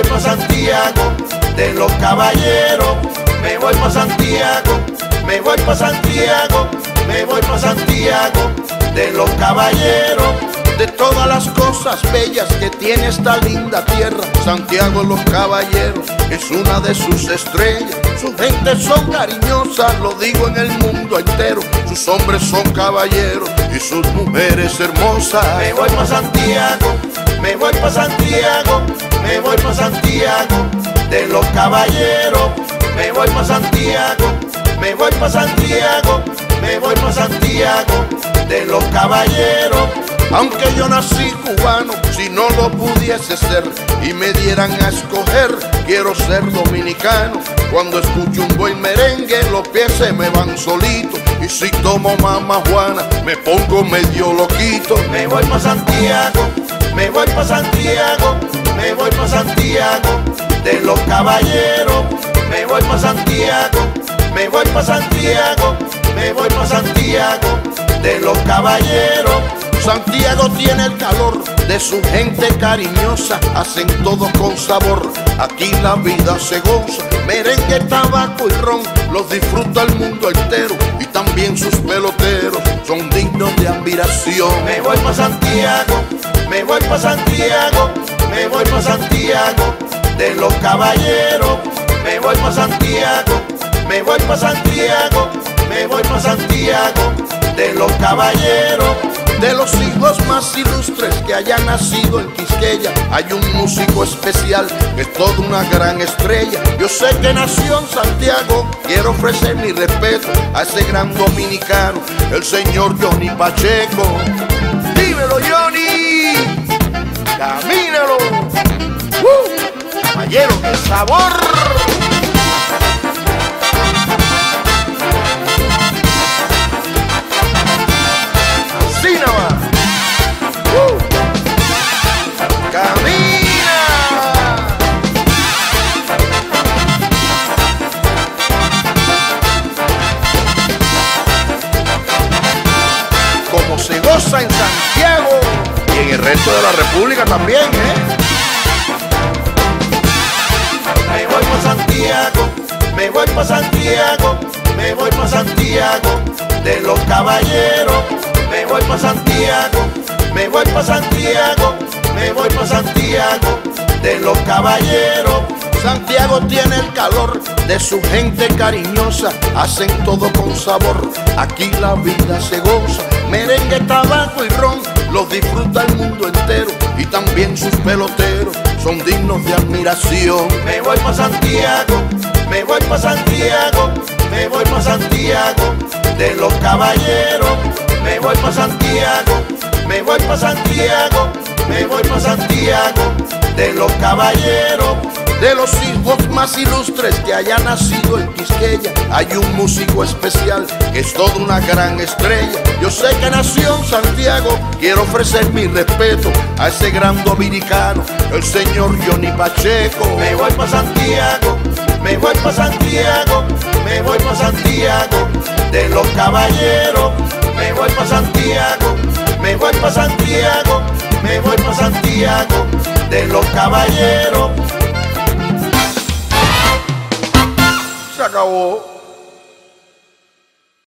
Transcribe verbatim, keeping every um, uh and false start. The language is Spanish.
voy pa' Santiago de los caballeros, me voy pa' Santiago, me voy pa' Santiago, me voy pa' Santiago de los caballeros. De todas las cosas bellas que tiene esta linda tierra, Santiago de los Caballeros es una de sus estrellas. Sus gentes son cariñosas, lo digo en el mundo entero. Sus hombres son caballeros y sus mujeres hermosas. Me voy pa' Santiago, me voy pa' Santiago, me voy pa' Santiago de los caballeros. Me voy pa' Santiago, me voy pa' Santiago, me voy pa' Santiago de los caballeros. Aunque yo nací cubano, si no lo pudiese ser y me dieran a escoger, quiero ser dominicano. Cuando escucho un buen merengue, los pies se me van solitos, y si tomo Mama Juana, me pongo medio loquito. Me voy pa' Santiago, me voy pa' Santiago, me voy pa' Santiago de los caballeros. Me voy pa' Santiago, me voy pa' Santiago, me voy pa' Santiago de los caballeros. Santiago tiene el calor de su gente cariñosa, hacen todo con sabor, aquí la vida se goza. Merengue, tabaco y ron, los disfruta el mundo entero, y también sus peloteros son dignos de admiración. Me voy pa' Santiago, me voy pa' Santiago, me voy pa' Santiago de los caballeros. Me voy pa' Santiago, me voy pa' Santiago, me voy pa' Santiago de los caballeros. De los hijos más ilustres que hayan nacido en Quisqueya, hay un músico especial que es toda una gran estrella. Yo sé que nació en Santiago, quiero ofrecer mi respeto a ese gran dominicano, el señor Johnny Pacheco. Dímelo, Johnny, camínalo. ¡Uh! Caballero, qué sabor. Se goza en Santiago y en el resto de la República también, ¿eh? Me voy pa' Santiago, me voy pa' Santiago, me voy pa' Santiago de los caballeros. Me voy pa' Santiago, me voy pa' Santiago, me voy pa' Santiago de los caballeros. Santiago tiene el calor de su gente cariñosa, hacen todo con sabor, aquí la vida se goza. Merengue, tabaco y ron, los disfruta el mundo entero, y también sus peloteros son dignos de admiración. Me voy pa' Santiago, me voy pa' Santiago, me voy pa' Santiago de los caballeros. Me voy pa' Santiago, me voy pa' Santiago, me voy pa' Santiago de los caballeros. De los hijos más ilustres que hayan nacido en Quisqueya, hay un músico especial que es toda una gran estrella. Yo sé que nació en Santiago, quiero ofrecer mi respeto a ese gran dominicano, el señor Johnny Pacheco. Me voy pa' Santiago, me voy pa' Santiago, me voy pa' Santiago de los caballeros. Me voy pa' Santiago, me voy pa' Santiago, me voy pa' Santiago de los caballeros. Se acabó.